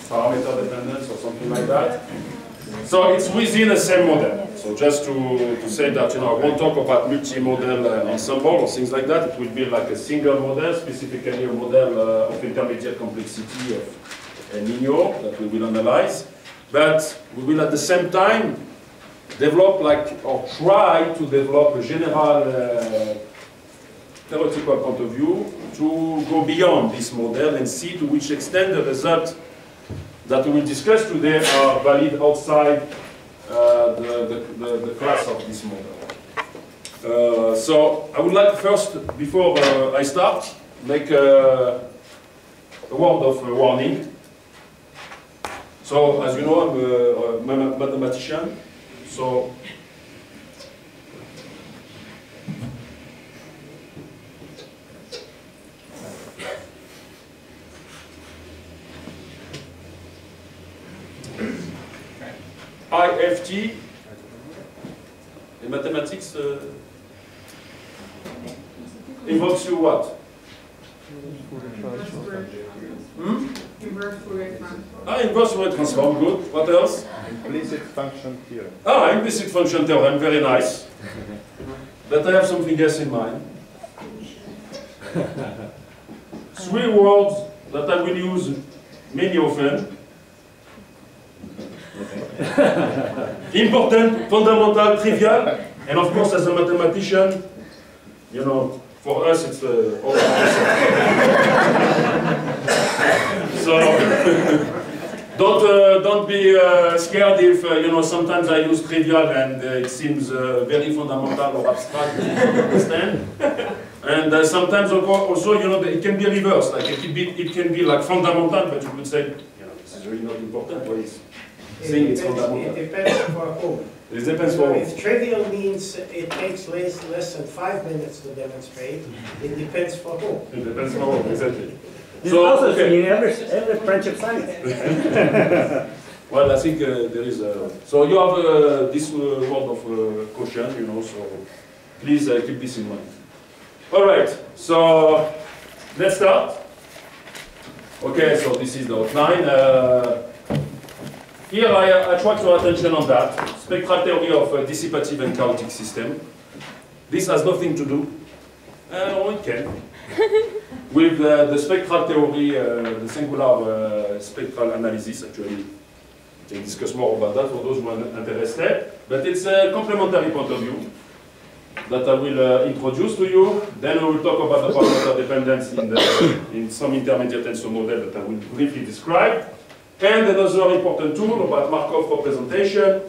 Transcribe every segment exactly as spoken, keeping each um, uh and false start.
parameter dependence or something like that. So it's within the same model. So just to, to say that, you know, I won't talk about multi-model uh, ensemble or things like that. It will be like a single model, specifically a model uh, of intermediate complexity of El Niño that we will analyze. But we will at the same time develop like, or try to develop a general uh, theoretical point of view to go beyond this model and see to which extent the results that we will discuss today are valid outside uh, the, the, the, the class of this model. Uh, so I would like first, before uh, I start, make a, a word of uh, warning. So as you know, I'm a, a mathematician. So I F T, in mathematics, uh, invokes you what? Hmm? Inverse Fourier transform. Ah, inverse Fourier transform, good. What else? Implicit function theorem. Ah, implicit function theorem, very nice. But I have something else in mind. Three words that I will use many often. Important, fundamental, trivial, and of course as a mathematician, you know, for us it's uh, all So don't uh, don't be uh, scared if uh, you know sometimes I use trivial and uh, it seems uh, very fundamental or abstract to understand. And uh, sometimes also you know it can be reversed, like it can be it can be like fundamental, but you could say you know this is really not important. What is saying it's fundamental? It depends for whom. It depends So for if trivial means it takes less, less than five minutes to demonstrate, it depends for whom. It depends for whom, exactly. This So, is also okay. true in every, every branch of science. Well, I think uh, there is a... So you have uh, this uh, word of uh, caution, you know, so please uh, keep this in mind. All right, so let's start. Okay, so this is the outline. Uh, here I, I try to draw attention on that. Spectral theory of a dissipative and chaotic system. This has nothing to do, uh, or it can, with uh, the spectral theory, uh, the singular uh, spectral analysis, actually. We can discuss more about that for those who are interested. But it's a complementary point of view that I will uh, introduce to you. Then we will talk about the parameter dependence in, the, in some intermediate tensor model that I will briefly describe. And another important tool about Markov representation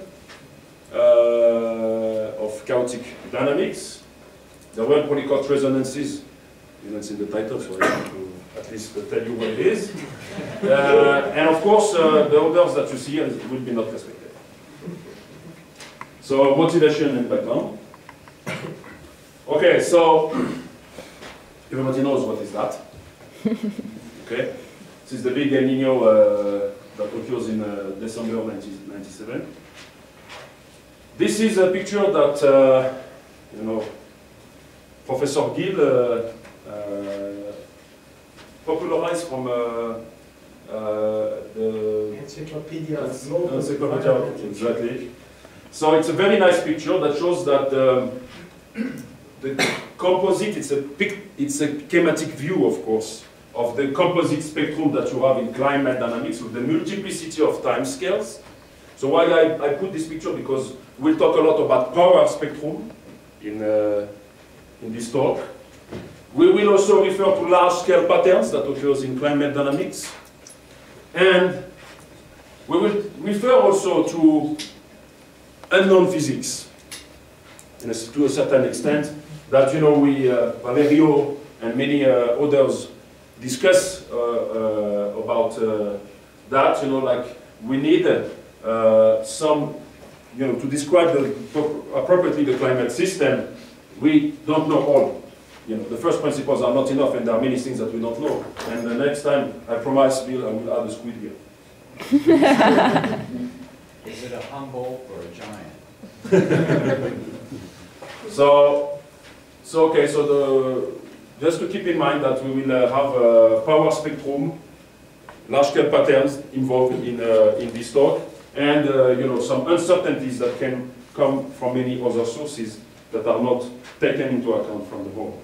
uh, of chaotic dynamics. There were Polycott resonances. You don't see the title, so I have to at least tell you what it is. Uh, and of course, uh, the orders that you see will be not respected. So, motivation and background. Okay, so everybody knows what is that. Okay, this is the big El Niño uh, that occurs in uh, December nineteen ninety-seven. This is a picture that uh, you know Professor Gill uh, uh, popularized from uh, uh, the Encyclopedia of Global Encyclopedia, exactly. So it's a very nice picture that shows that um, the composite, it's a, it's a schematic view, of course, of the composite spectrum that you have in climate dynamics with the multiplicity of time scales. So why I, I put this picture, because we'll talk a lot about power spectrum in, uh, in this talk. We will also refer to large-scale patterns that occurs in climate dynamics. And we will refer also to unknown physics, in a, to a certain extent, that, you know, we, uh, Valerio and many uh, others discuss uh, uh, about uh, that, you know, like we need uh, some, you know, to describe the, appropriately the climate system, we don't know all. You know, the first principles are not enough, and there are many things that we don't know. And the next time, I promise, Bill, I will add a squid here. Is it a Humboldt or a giant? so, so okay, so the, just to keep in mind that we will uh, have a power spectrum, large-scale patterns involved in, uh, in this talk, and uh, you know, some uncertainties that can come from many other sources that are not taken into account from the model.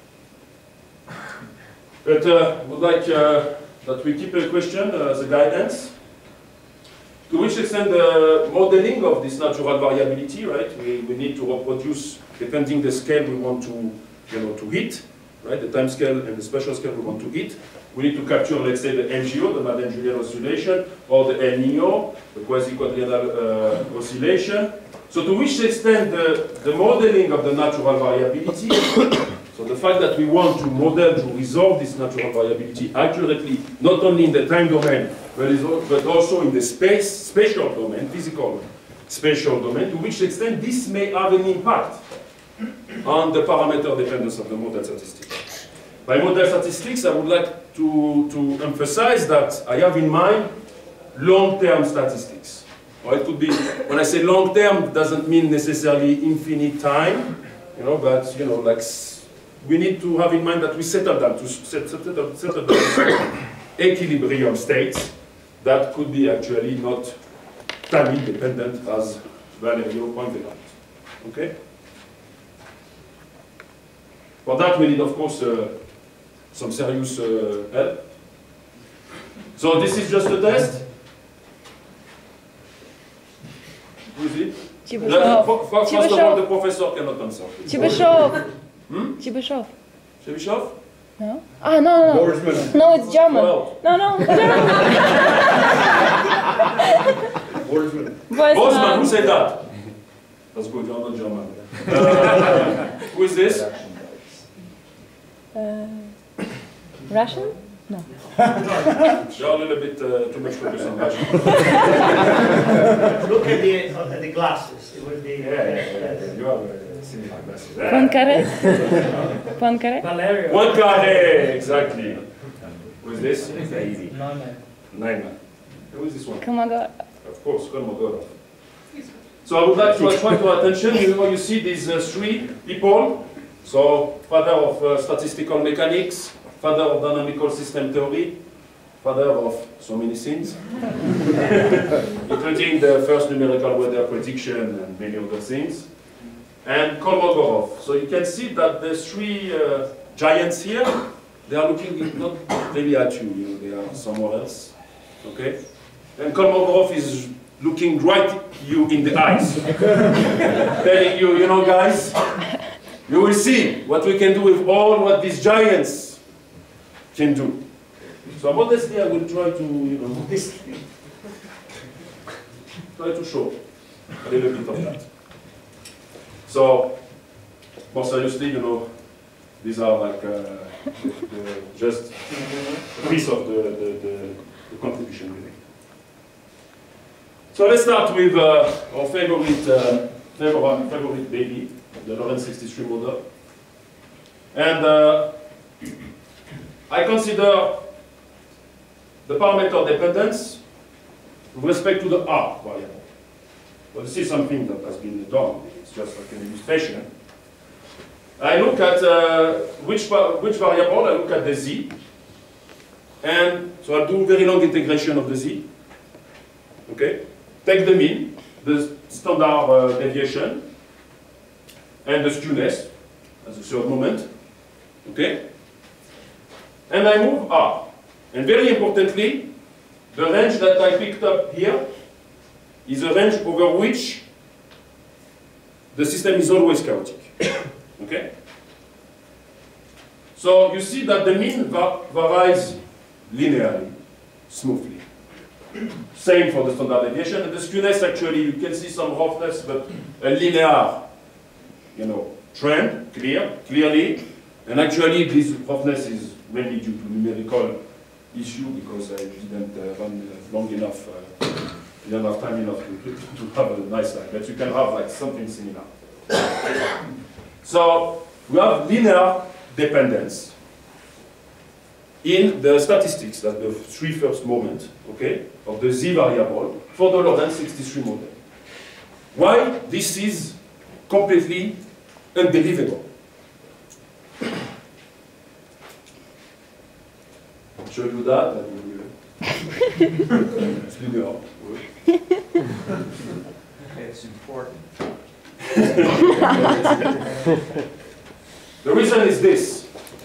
But uh, would like uh, that we keep a question uh, as a guidance. To which extent the modeling of this natural variability, right? We, we need to reproduce, depending the scale we want to, you know, to hit, right? The time scale and the spatial scale we want to hit. We need to capture, let's say, the L G O, the Madden-Julian oscillation, or the El Nino, the quasi-quadrennial uh, oscillation. So to which extent the, the modeling of the natural variability, so the fact that we want to model, to resolve this natural variability accurately, not only in the time domain, but, is, but also in the space, spatial domain, physical spatial domain, to which extent this may have an impact on the parameter dependence of the model statistics. By model statistics, I would like to, to emphasize that I have in mind long-term statistics. Or it could be, when I say long-term, it doesn't mean necessarily infinite time, you know, but, you know, like, we need to have in mind that we settle down to set, settle, settle down to equilibrium states that could be actually not time independent, as Valerio pointed out. Okay? For that, we need, of course, uh, some serious uh, help. So this is just a test. Who is it? Chibishov. Uh, first of all, the professor cannot answer. Chibishov. Hmm? Chibishov. Chibishov? No? Ah, no, no, no. No, it's German. Well. No, no, German. Bosman, who said that? That's good, you're not German. Uh, who is this? Uh, Russian? No. You're a little bit uh, too much focus on Russian. Look at the, uh, at the glasses. It would be. Yeah, yeah, yeah, yeah. You have uh, similar glasses. Poincaré? Poincaré? Valerio. Poincaré, exactly. Who is this? Easy. Nine. Nine. Who is this one? Komagor. Of course, Kolmogorov. So I would like to attract your attention. You know, you see these uh, three people. So, father of uh, statistical mechanics, father of dynamical system theory, father of so many things, including the first numerical weather prediction and many other things, and Kolmogorov. So you can see that the three uh, giants here, they are looking not really at you, you know, they are somewhere else, okay? And Kolmogorov is looking right you in the eyes, telling you, you know, guys, you will see what we can do with all what these giants can do. So modestly, I will try to, you know, try to show a little bit of that. So, more seriously, you know, these are like uh, the, the, just a piece of the, the, the, the contribution we make. So let's start with uh, our favorite, uh, favorite, favorite baby, the Lorentz sixty-three model. And uh, I consider the parameter dependence with respect to the R variable. Well, this is something that has been done. It's just like an illustration. I look at uh, which, which variable, I look at the Z. And so I'll do very long integration of the Z. Okay? Take the mean, the standard uh, deviation, and the skewness as a third moment. Okay? And I move R. And very importantly, the range that I picked up here is a range over which the system is always chaotic. Okay? So you see that the mean va varies linearly, smoothly. Same for the standard deviation. And the skewness, actually, you can see some roughness, but a linear, you know, trend, clear, clearly. And actually, this roughness is mainly due to numerical issue because I didn't uh, run uh, long enough, uh, didn't have time enough to, to have a nice line. But you can have like something similar. So we have linear dependence in the statistics, that the three first moments, okay, of the Z variable for the Lorentz sixty-three model. Why this is completely unbelievable? I'll show you that. And Slugger. It's important. The reason is this.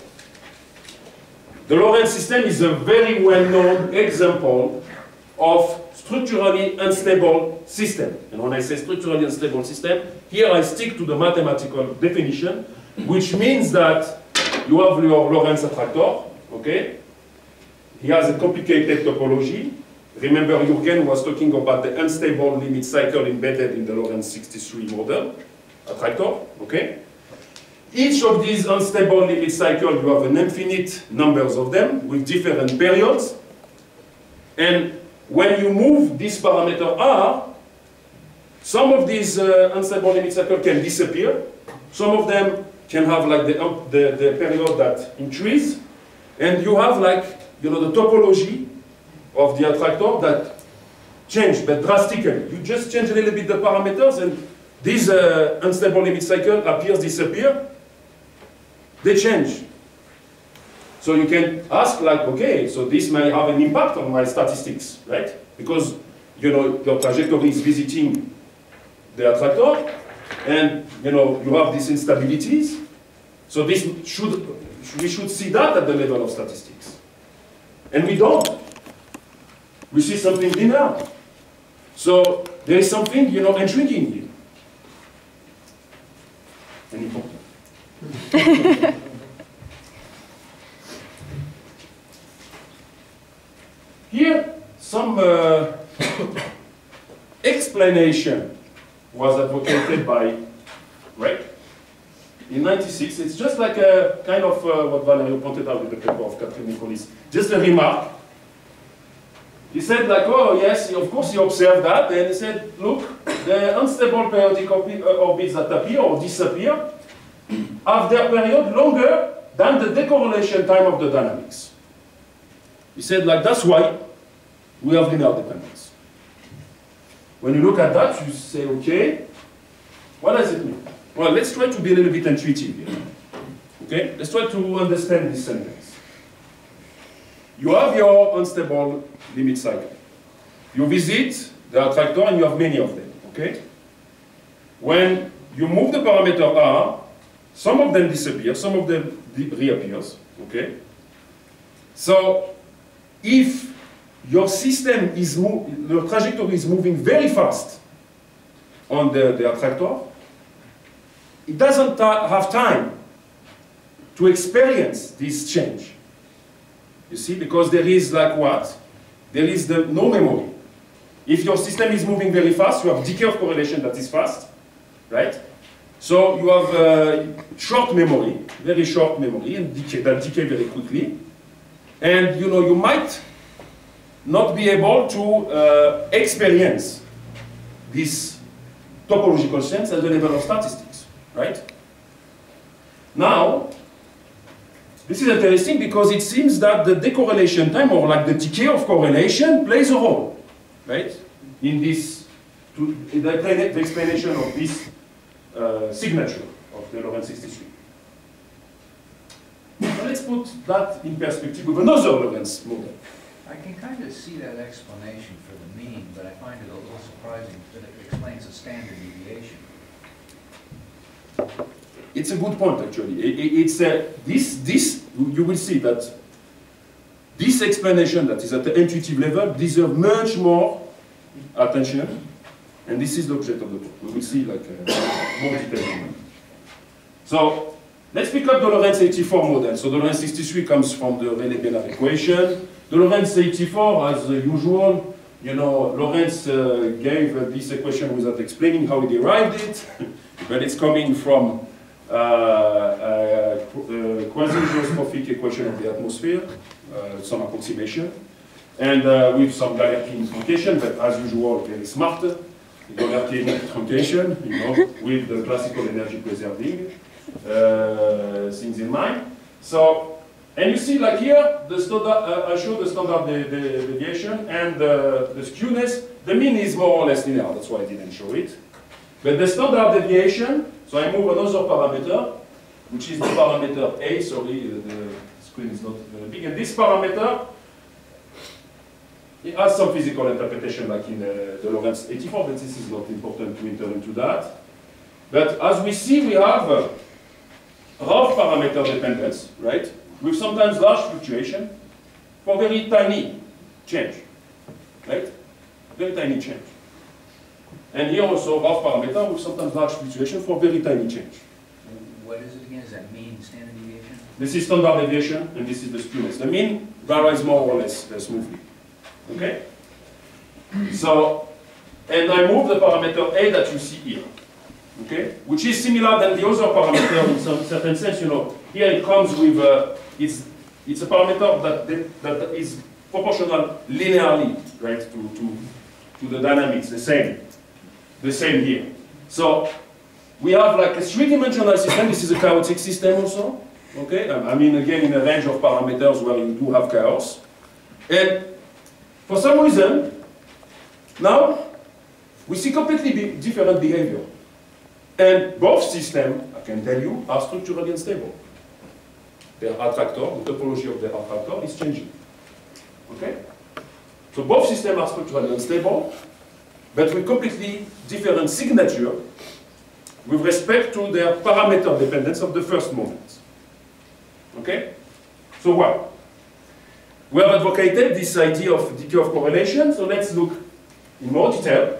The Lorentz system is a very well-known example of structurally unstable system. And when I say structurally unstable system, here I stick to the mathematical definition, which means that you have your Lorentz attractor, okay? He has a complicated topology. Remember, Jürgen was talking about the unstable limit cycle embedded in the Lorentz sixty-three model attractor, okay? Each of these unstable limit cycles, you have an infinite numbers of them with different periods. And when you move this parameter R, some of these uh, unstable limit cycles can disappear. Some of them can have like the, um, the, the period that increase. And you have like, you know, the topology of the attractor that change, but drastically. You just change a little bit the parameters and this uh, unstable limit cycle appears, disappear. They change. So you can ask like, okay, so this may have an impact on my statistics, right? Because, you know, your trajectory is visiting the attractor and, you know, you have these instabilities. So this should, we should see that at the level of statistics. And we don't. We see something linear. So there is something, you know, intriguing here. And important. Here, some uh, explanation was advocated by Reck in ninety-six. It's just like a kind of uh, what Valerio pointed out with the paper of Catherine Nicolis. Just a remark. He said like, oh yes, of course he observed that, and he said, look, the unstable periodic orbits that appear or disappear have their period longer than the decorrelation time of the dynamics. He said like, that's why we have linear dependence. When you look at that, you say, okay, what does it mean? Well, let's try to be a little bit intuitive here. Okay, let's try to understand this sentence. You have your unstable limit cycle. You visit the attractor and you have many of them, okay? When you move the parameter R, some of them disappear, some of them reappears, okay? So, if your system is, your trajectory is moving very fast on the, the attractor, it doesn't have time to experience this change. You see, because there is like what? There is the no memory. If your system is moving very fast, you have decay of correlation that is fast, right? So you have uh, short memory, very short memory, and decay, that decay very quickly. And you know, you might not be able to uh, experience this topological sense at the level of statistics, right? Now, this is interesting because it seems that the decorrelation time, or like the decay of correlation, plays a role, right? In this, to, in the, the explanation of this uh, signature of the Lorentz sixty-three. So let's put that in perspective with another Lorentz model. I can kind of see that explanation for the mean, but I find it a little surprising that it explains a standard deviation. It's a good point, actually. It, it, it's uh, this, this, you will see that this explanation that is at the intuitive level deserves much more attention, and this is the object of the book. We will see like uh, more detail. So let's pick up the Lorentz eighty-four model. So the Lorentz sixty-three comes from the Rayleigh-Bénard equation. The Lorentz eighty-four, as usual, you know, Lorentz uh, gave uh, this equation without explaining how he derived it, but it's coming from uh, a, a quasi-geostrophic equation of the atmosphere, uh, some approximation, and uh, with some Galerkin truncation, but as usual, very smart Galerkin truncation, you know, with the classical energy preserving uh, things in mind. So, and you see, like here, the standard, uh, I show the standard de de deviation and uh, the skewness. The mean is more or less linear, that's why I didn't show it. But the standard deviation, so I move another parameter, which is the parameter A, sorry, the screen is not very big, and this parameter It has some physical interpretation like in uh, the Lorentz eighty-four, but this is not important to enter into that. But as we see, we have uh, rough parameter dependence, right? With sometimes large fluctuation for very tiny change, right? Very tiny change. And here also rough parameter with sometimes large fluctuation for very tiny change. What is it again? Is that mean standard deviation? This is standard deviation, and this is the skewness. The mean varies more or less uh, smoothly. Okay? So, and I move the parameter A that you see here. Okay? Which is similar than the other parameter in some certain sense. You know, here it comes with, uh, it's, it's a parameter that, that is proportional linearly, right, to, to, to the dynamics, the same. The same here. So, we have like a three-dimensional system. This is a chaotic system also. Okay? I mean, again, in a range of parameters where you do have chaos. And for some reason, now, we see completely be different behavior. And both systems, I can tell you, are structurally unstable. Their attractor, the topology of their attractor is changing. Okay? So both systems are structurally unstable, but with completely different signature with respect to their parameter dependence of the first moment. Okay? So what? We have advocated this idea of decay of correlation, so let's look in more detail.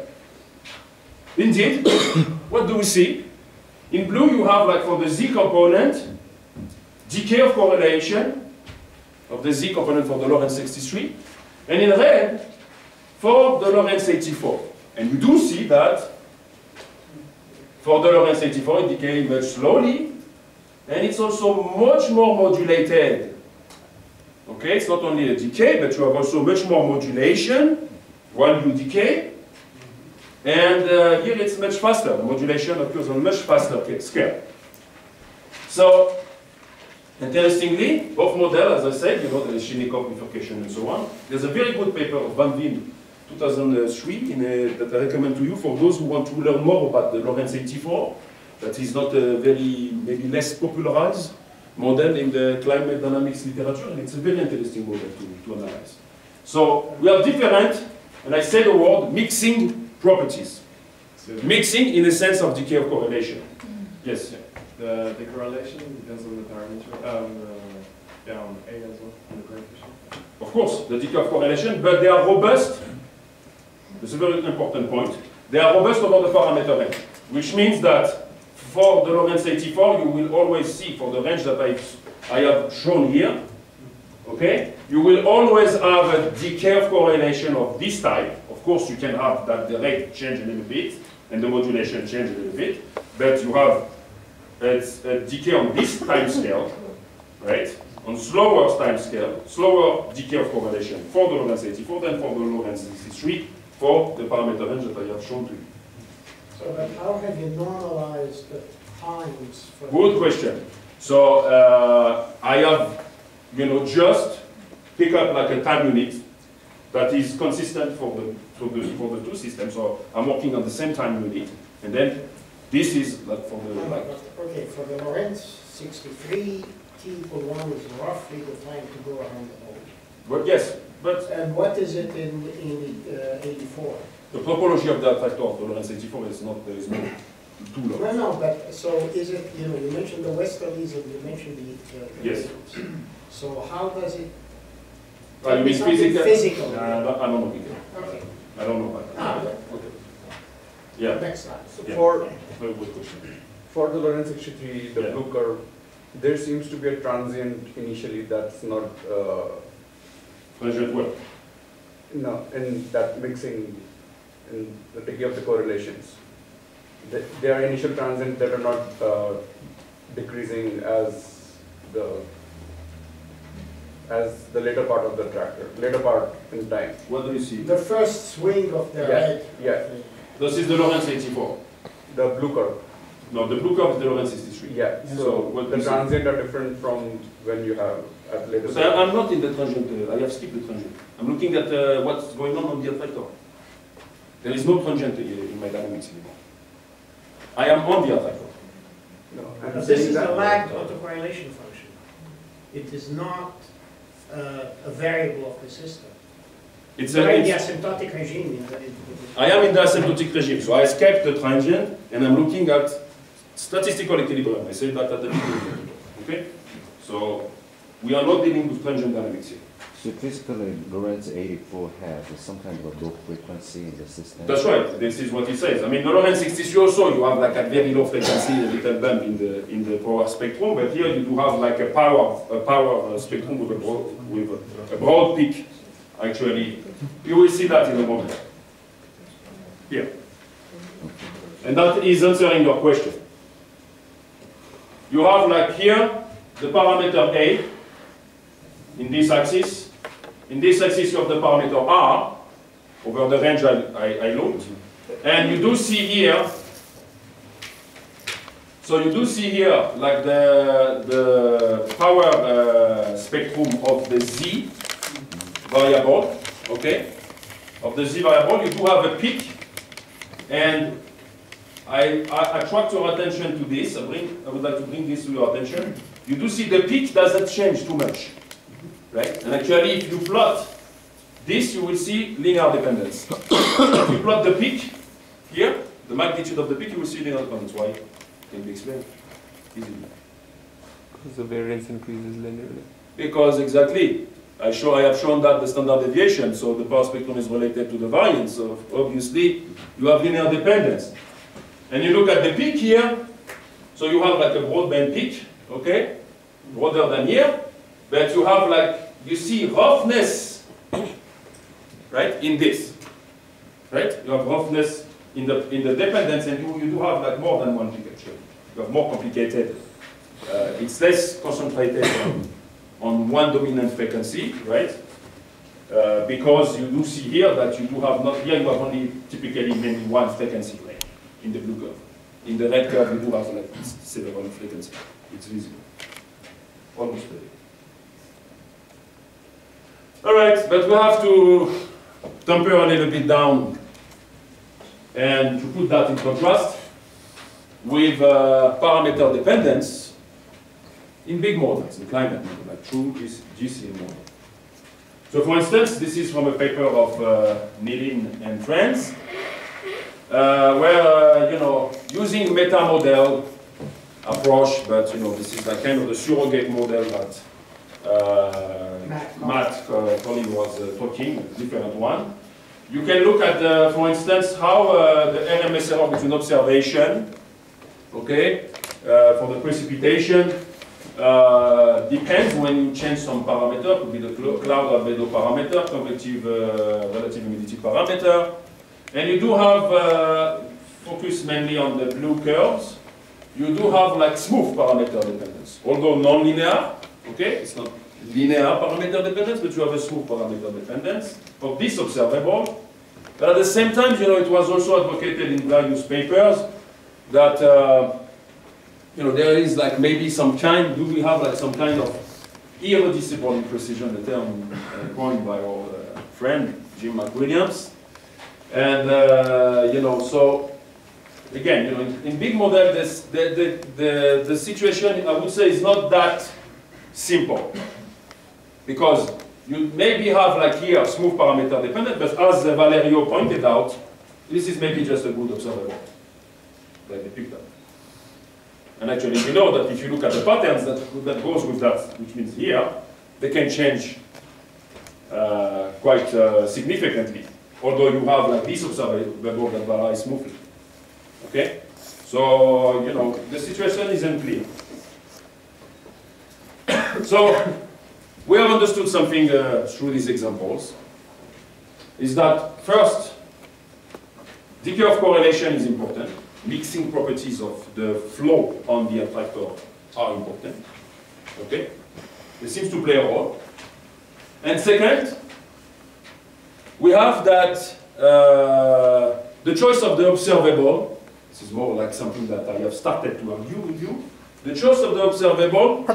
Indeed, what do we see? In blue you have, like for the Z component, decay of correlation of the Z component for the Lorentz sixty-three, and in red, for the Lorentz eighty-four. And you do see that for the Lorentz eighty-four it decays much slowly, and it's also much more modulated. Okay, it's not only a decay, but you have also much more modulation while you decay. And uh, here it's much faster. The modulation occurs on a much faster scale. So, interestingly, both models, as I said, you know, the Shinnikov bifurcation and so on. There's a very good paper of Van Veen, two thousand three, in a, that I recommend to you for those who want to learn more about the Lorentz eighty-four. That is not a very, maybe less popularized model in the climate dynamics literature, and it's a very interesting model to, to analyze. So we have different, and I say the word, mixing properties. So Mixing in the sense of decay of correlation. Yes? the, the correlation depends on the parameter, um, uh, yeah, on A as well, on the coefficient. Of course, the decay of correlation, but they are robust. This is a very important point. They are robust over the parameter range, which means that for the Lorentz eighty-four, you will always see, for the range that I, I have shown here, okay, you will always have a decay of correlation of this type. Of course, you can have that the rate change a little bit, and the modulation change a little bit, but you have a, a decay on this time scale, right, on slower time scale, slower decay of correlation for the Lorentz eighty-four than for the Lorentz sixty-three for the parameter range that I have shown to you. So but how have you normalized the times for? Good question. So uh, I have, you know, just pick up like a time unit that is consistent for the for the for the two systems. So I'm working on the same time unit, and then this is like for the No, like. but, okay, for the Lorentz sixty-three, T equal one is roughly the time to go around the hole. But yes, but And what is it in, in the uh, eighty-four? the topology of the attractor of the Lorentz eighty-four is not there is no too No, low. no, but so is it, you know, you mentioned the westerlies and you mentioned the. the the Yes. radials. So how does it? Ah, you mean Something physical? physical. Nah, I don't- I don't know. Peter. Okay. I don't know about Ah, that. Okay. Yeah. next slide. Yeah. For, Very good question. for the Lorentz sixty-three, the Yeah. blue curve, there seems to be a transient initially that's not, uh, Transient well. no, in that mixing, in the decay of the correlations. Th- There are initial transients that are not uh, decreasing as the, as the later part of the tractor, later part in time. What do you see? The first swing of the Yeah, head. yeah. This is the Lorentz eighty-four. The blue curve, No, the blue curve is the Lorentz sixty-three. yeah, So so what the we see- transient are different from when you have at later. But I, I'm not in the transient, uh, I have skipped the transient. I'm looking at uh, what's going on on the attractor. There is no transient in, in my dynamics anymore. I am on the attractor. No, But I'm this saying is a that. lagged autocorrelation function. It is not uh, a variable of the system. It's You're a, in the it's, asymptotic regime. in the- in the- I am in the asymptotic regime, so I escaped the transient, and I'm looking at statistical equilibrium. I said that at the beginning. Okay? So we are not dealing with transient dynamics here. So physically, Lorentz eighty-four has some kind of a low frequency in the system. That's right. This is what it says. I mean, the Lorentz sixty-three also, you have like a very low frequency, a little bump in the in the power spectrum, but here you do have like a power a power uh, spectrum with a broad with a, a broad peak. Actually, you will see that in a moment. Here, and that is answering your question. You have like here the parameter A in this axis. In this axis, you have the parameter R over the range I, I, I looked. And you do see here, so you do see here like the, the power uh, spectrum of the Z variable, okay? Of the Z variable, you do have a peak. And I, I attract your attention to this. I, bring, I would like to bring this to your attention. You do see the peak doesn't change too much. Right? And actually, if you plot this, you will see linear dependence. If you plot the peak here, the magnitude of the peak, you will see linear dependence. Why? Can be explained easily. Because the variance increases linearly. Because exactly, I show I have shown that the standard deviation, so the power spectrum is related to the variance. So obviously, you have linear dependence. And you look at the peak here, so you have like a broadband peak, okay, broader than here. But you have like, you see roughness, right, in this, right? You have roughness in the, in the dependence, and you, you do have like more than one peak actually. You have more complicated. Uh, it's less concentrated on, on one dominant frequency, right? Uh, because you do see here that you do have not, here you have only typically mainly one frequency range in the blue curve. In the red curve, you do have like several frequencies. It's visible. Almost perfect. All right, but we have to temper a little bit down and to put that in contrast with uh, parameter dependence in big models, in climate models, like true G C L model. So for instance, this is from a paper of uh, Nilin and friends, uh, where, uh, you know, using meta-model approach, but, you know, this is like kind of the surrogate model that Uh, Matt, Matt uh, Colin was uh, talking, a different one. You can look at, uh, for instance, how uh, the R M S error between observation, okay, uh, for the precipitation, uh, depends when you change some parameter. Could be the cloud albedo parameter, convective uh, relative humidity parameter, and you do have uh, focus mainly on the blue curves. You do have like smooth parameter dependence, although non-linear. Okay, it's not linear parameter dependence, but you have a smooth parameter dependence of this observable. But at the same time, you know, it was also advocated in various papers that, uh, you know, there is like maybe some kind, do we have like some kind of irreducible imprecision, the term uh, coined by our uh, friend Jim McWilliams. And, uh, you know, so again, you know, in, in big model, this, the, the, the, the situation, I would say, is not that simple, because you maybe have like here smooth parameter dependent, but as Valerio pointed out, this is maybe just a good observable that they picked up. And actually, we know that if you look at the patterns that that goes with that, which means here, they can change uh, quite uh, significantly. Although you have like this observable that varies smoothly. Okay, so you know the situation isn't clear. So, we have understood something uh, through these examples, is that first, decay of correlation is important. Mixing properties of the flow on the attractor are important. Okay? It seems to play a role. And second, we have that uh, the choice of the observable, this is more like something that I have started to argue with you, the choice of the observable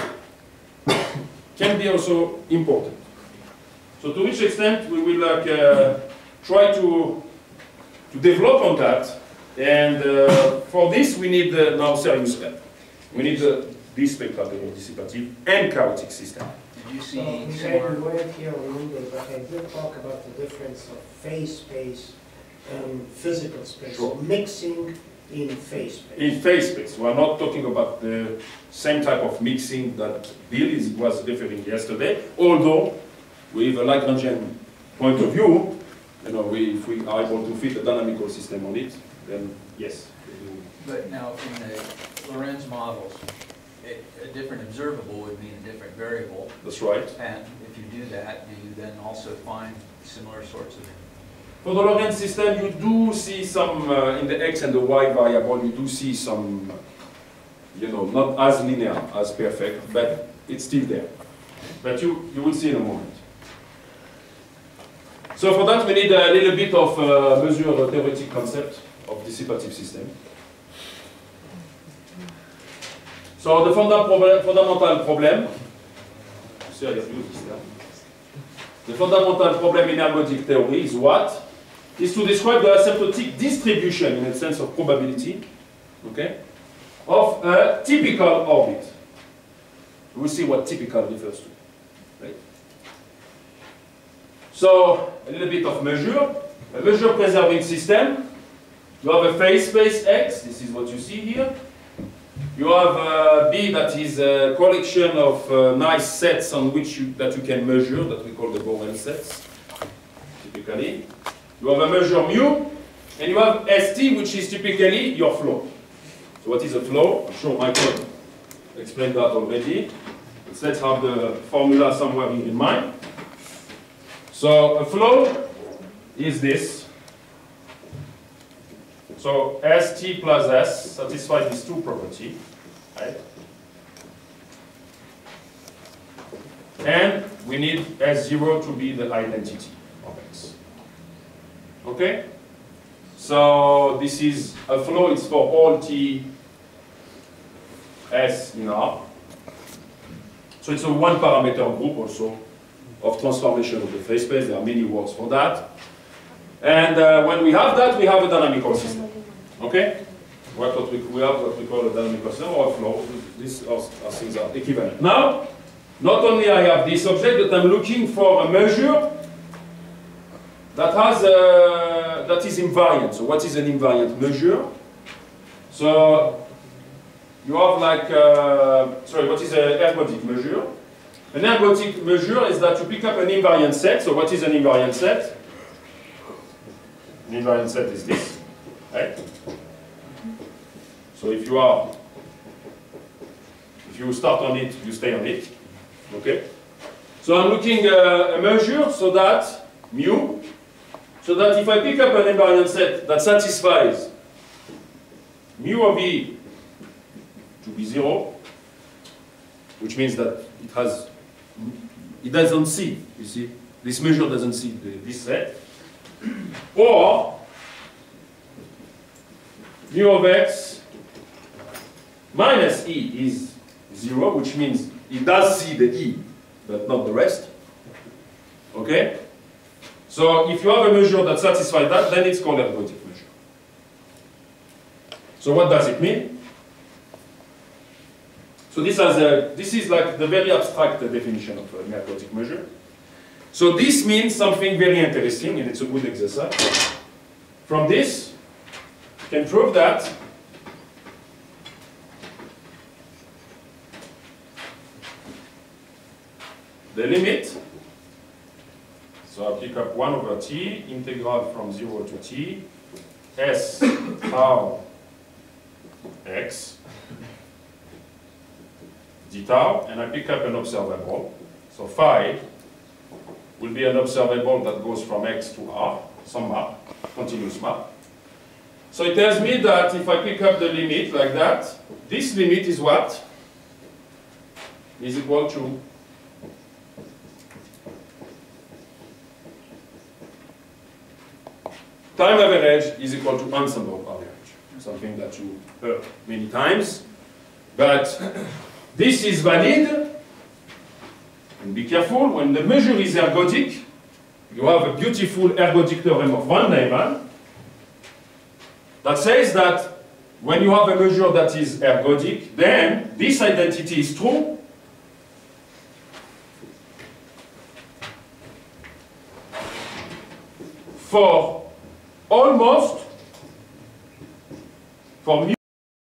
can be also important. So to which extent we will like uh, try to to develop on that, and uh, for this we need uh, now serious help. We need uh, this spectral dissipative and chaotic system. Did you So see we similar? weren't here on Monday, but I did talk about the difference of phase space and physical space. Sure. Mixing in phase space. In phase space, we are not talking about the same type of mixing that Bill is, was referring yesterday, although with a Lagrangian point of view, you know, we, if we are able to fit a dynamical system on it, then yes. But now, in the Lorenz models, it, a different observable would mean a different variable. That's right. And if you do that, do you then also find similar sorts of? For the Lorentz system, you do see some, uh, in the x and the y variable, you do see some, you know, not as linear, as perfect, but it's still there. But you, you will see in a moment. So for that, we need a little bit of uh, measure a theoretic concept of dissipative system. So the funda problem, fundamental problem, see, I have used this term. The fundamental problem in ergodic theory is what? Is to describe the asymptotic distribution in a sense of probability, okay, of a typical orbit. We'll see what typical refers to. Right? So, a little bit of measure. A measure preserving system. You have a phase space X, this is what you see here. You have uh, B, that is a collection of uh, nice sets on which you, that you can measure, that we call the Borel sets, typically. You have a measure mu, and you have S T, which is typically your flow. So what is a flow? I'm sure Michael explained that already. Let's have the formula somewhere in mind. So a flow is this. So S T plus S satisfies these two properties, right? And we need S zero to be the identity of X. Okay? So this is a flow, it's for all T S in R. So it's a one parameter group also of transformation of the phase space. There are many words for that. And uh, when we have that, we have a dynamical system. Okay? What, what we, we have what we call a dynamical system or a flow. These are, are things are equivalent. Now, not only I have this object, but I'm looking for a measure that has a, that is invariant. So what is an invariant measure? So you have like, uh, sorry, what is an ergodic measure? An ergodic measure is that you pick up an invariant set. So what is an invariant set? An invariant set is this, right? So if you are, if you start on it, you stay on it, okay? So I'm looking uh, a measure so that mu, so that if I pick up an invariant set that satisfies mu of E to be zero, which means that it has, it doesn't see, you see, this measure doesn't see the, this set, or mu of X minus E is zero, which means it does see the E, but not the rest. Okay? So if you have a measure that satisfies that, then it's called an ergodic measure. So what does it mean? So this, has a, this is like the very abstract definition of an ergodic measure. So this means something very interesting, and it's a good exercise. From this, you can prove that the limit, so I pick up one over t, integral from zero to t, s tau x, d tau, and I pick up an observable. So phi will be an observable that goes from x to r, some map, continuous map. So it tells me that if I pick up the limit like that, this limit is what? Is equal to time average is equal to ensemble average, something that you heard many times. But this is valid, and be careful, when the measure is ergodic, you have a beautiful ergodic theorem of Van Neumann that says that when you have a measure that is ergodic, then this identity is true for almost, for mu